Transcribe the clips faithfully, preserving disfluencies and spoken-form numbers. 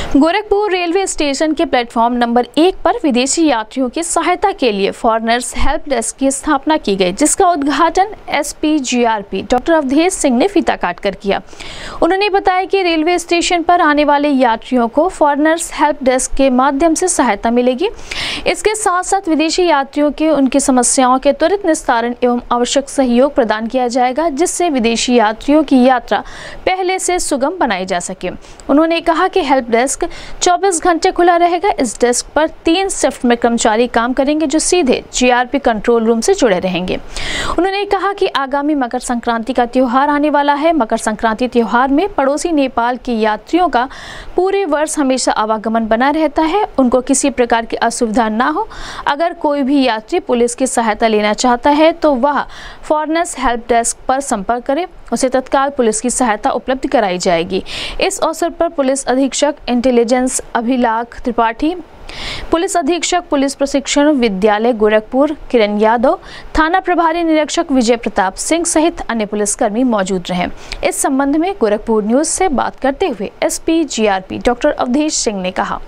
Gorakhpur railway station के platform number एक पर विदेशी यात्रियों की सहायता के लिए फॉरेनर्स हेल्प डेस्क की स्थापना की गई, जिसका उद्घाटन SP GRP doctor Awadhesh Singh ने फीता काटकर किया। उन्होंने बताया कि रेलवे स्टेशन पर आने वाले यात्रियों को फॉरेनर्स हेल्प डेस्क के माध्यम से सहायता मिलेगी। इसके साथ साथ विदेशी यात्रियों के उनकी समस्याओं के त्वरित निस्तारण एवं आवश्यक सहयोग प्रदान किया जाएगा, जिससे विदेशी यात्रियों की यात्रा पहले से सुगम बनाई जा सके। उन्होंने कहा कि हेल्प डेस्क चौबीस घंटे खुला रहेगा। इस डेस्क पर तीन शिफ्ट में कर्मचारी काम करेंगे, जो सीधे जीआरपी कंट्रोल रूम से जुड़े रहेंगे। उन्होंने कहा कि आगामी मकर संक्रांति का त्योहार आने वाला है। मकर संक्रांति त्योहार में पड़ोसी नेपाल के यात्रियों का पूरे वर्ष हमेशा आवागमन बना रहता है। उनको किसी प्रकार की असुविधा ना हो। अगर कोई भी यात्री पुलिस की सहायता लेना चाहता है तो वह फॉरेनर्स हेल्प डेस्क पर संपर्क करे, उसे तत्काल पुलिस की सहायता उपलब्ध कराई जाएगी। इस अवसर पर पुलिस अधीक्षक इंटेलिजेंस अभिलाख त्रिपाठी, पुलिस अधीक्षक पुलिस प्रशिक्षण विद्यालय गोरखपुर किरण यादव, थाना प्रभारी निरीक्षक विजय प्रताप सिंह सहित अन्य पुलिसकर्मी मौजूद रहे। इस संबंध में गोरखपुर न्यूज से बात करते हुए SP GRP doctor Awadhesh Singh ने कहा,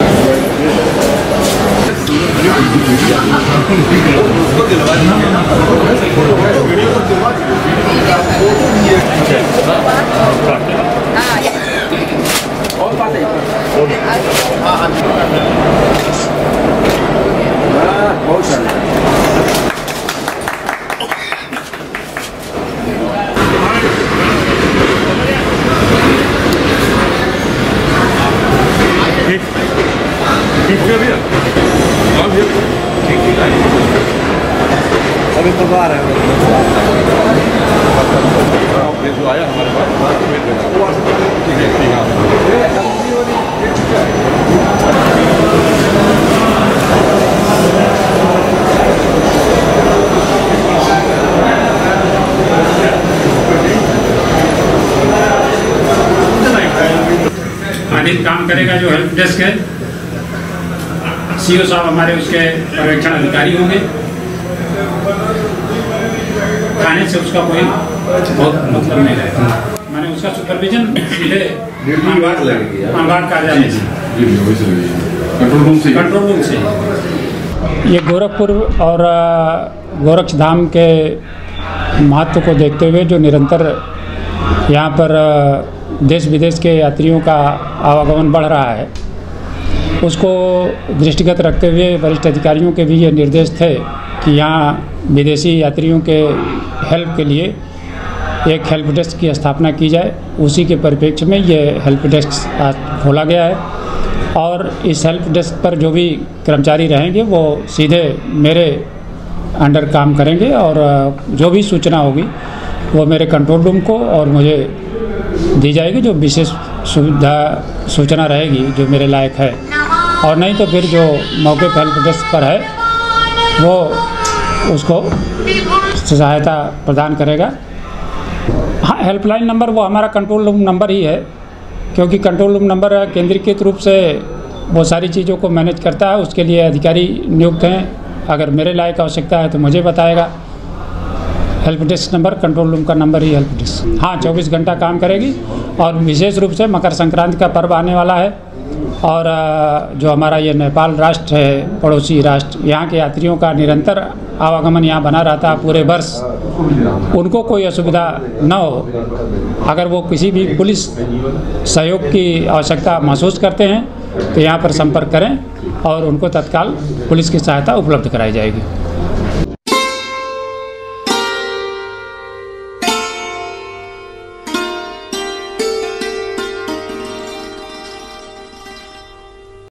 अभी तो आ रहा है जो आया हमारे पास आगे काम करेगा जो हेल्प डेस्क है। सीओ साहब हमारे उसके पर्यवेक्षण अधिकारी होंगे। खाने से उसका कोई बहुत मतलब नहीं रहेगा। मैंने उसका सुपरविजन सीधे मानवाड़ कार्यालय से कंट्रोल रूम से कंट्रोल रूम से ये गोरखपुर और गोरक्षधाम के महत्व को देखते हुए जो निरंतर यहाँ पर देश विदेश के यात्रियों का आवागमन बढ़ रहा है, उसको दृष्टिगत रखते हुए वरिष्ठ अधिकारियों के भी ये निर्देश थे कि यहाँ विदेशी यात्रियों के हेल्प के लिए एक हेल्प डेस्क की स्थापना की जाए। उसी के परिप्रेक्ष्य में ये हेल्प डेस्क आज खोला गया है और इस हेल्प डेस्क पर जो भी कर्मचारी रहेंगे वो सीधे मेरे अंडर काम करेंगे और जो भी सूचना होगी वो मेरे कंट्रोल रूम को और मुझे दी जाएगी। जो विशेष सुविधा सूचना रहेगी जो मेरे लायक है, और नहीं तो फिर जो मौके पर हेल्प डेस्क पर है वो उसको सहायता प्रदान करेगा। हाँ, हेल्पलाइन नंबर वो हमारा कंट्रोल रूम नंबर ही है, क्योंकि कंट्रोल रूम नंबर केंद्रीकृत रूप से वो सारी चीज़ों को मैनेज करता है। उसके लिए अधिकारी नियुक्त हैं। अगर मेरे लायक आवश्यकता है तो मुझे बताएगा। Help desk number control room का नंबर ही हेल्प डेस्क। हाँ, चौबीस घंटा काम करेगी और विशेष रूप से मकर संक्रांति का पर्व आने वाला है और जो हमारा ये नेपाल राष्ट्र है, पड़ोसी राष्ट्र, यहाँ के यात्रियों का निरंतर आवागमन यहाँ बना रहता है पूरे वर्ष। उनको कोई असुविधा न हो। अगर वो किसी भी पुलिस सहयोग की आवश्यकता महसूस करते हैं तो यहाँ पर संपर्क करें और उनको तत्काल पुलिस की सहायता उपलब्ध कराई जाएगी।